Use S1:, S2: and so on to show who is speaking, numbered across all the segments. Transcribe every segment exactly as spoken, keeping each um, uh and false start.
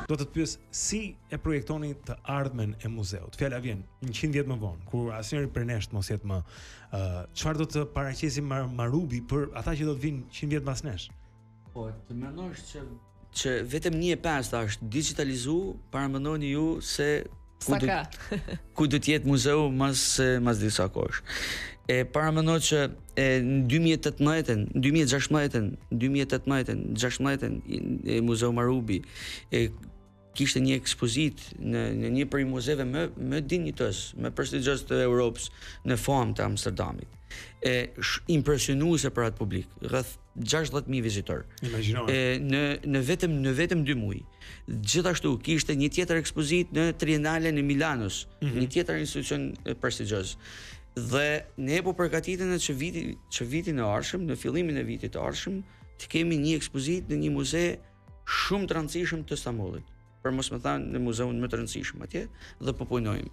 S1: Do të të pyes si e projektoni të ardhmen e muzeut. Fjala vjen njëqind vjet më vonë, kur asnjëri prej nesh mos jetë më, çfarë uh, do të paraqesim Mar Marubi për ata që do të vinë njëqind vjet pas nesh?
S2: Po, të mendosh që që vetëm një e pesë është digitalizu, paramendoni ju se ku do ku do të jetë muzeu mas mas disa kohësh. E paramendoj që e, në dy mijë e tetëmbëdhjetë, në dy mijë e gjashtëmbëdhjetë, në dy mijë e tetëmbëdhjetë, në gjashtëmbëdhjetë e Muzeu Marubi e kishte një ekspozitë në në një prej muzeve më më dinjitës, më prestigjioz të Europës, në famë të Amsterdamit. E impresionuese për atë publik, rreth gjashtëdhjetë mijë vizitor.
S1: Imagjino.
S2: E në në vetëm në vetëm dy muaj. Gjithashtu kishte një tjetër ekspozitë në Triennalen e Milanos, mm -hmm. një tjetër institucion prestigjioz. Dhe ne po përgatitemi që viti që vitin e ardhshëm, në fillimin e vitit të ardhshëm, të kemi një ekspozitë në një muze shumë të rëndësishëm të Stambollit. Për mos më thënë në muzeun më të rëndësishëm atje dhe po punojmë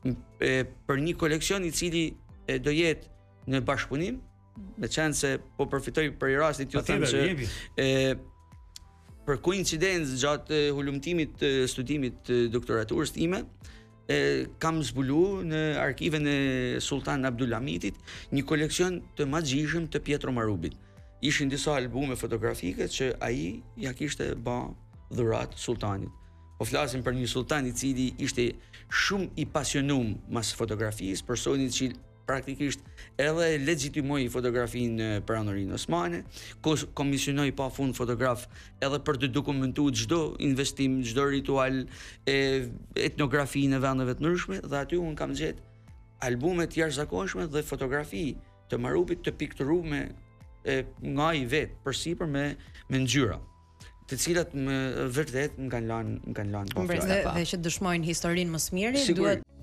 S2: për një koleksion i cili e, do jetë në bashkëpunim, me qenë se po përfitoj për rastin t'ju them që e, për koincidencë gjatë hulumtimit të studimit të doktoraturës time, e, kam zbulu në arkiven e Sultan Abdulhamitit një koleksion të magjishëm të Pietro Marubit. Ishin disa albume fotografike që ai ja kishte bë dhurat sultanit. Po flasim për një sultan i cili ishte shumë i pasionum mas fotografisë, personit që praktikisht edhe legjitimoi fotografinë për anorinë osmane, komisionoi pa fund fotograf edhe për të dokumentuar çdo investim, çdo ritual, e, etnografi në vendeve të ndryshme, dhe aty un kam gjetë albume të jashtëzakonshme dhe fotografi të Marubit të pikturuar nga ai vet përsipër me me ngjyra, të cilat më vërtet më kanë lënë më kanë lënë pa fjalë.
S3: Dhe që dëshmojnë historinë më së miri, duhet